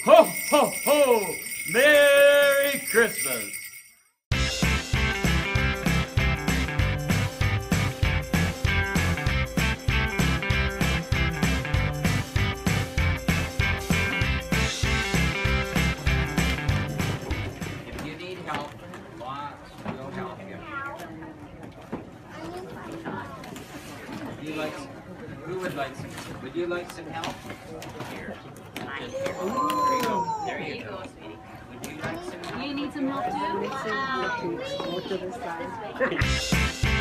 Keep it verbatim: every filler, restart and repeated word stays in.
Ho, ho, ho! Merry Christmas! If you need help, lots will help you. Would you like some, who would like some? Would you like some help? Here. There you go. There you go. Would you like some help? You need some help too? Um,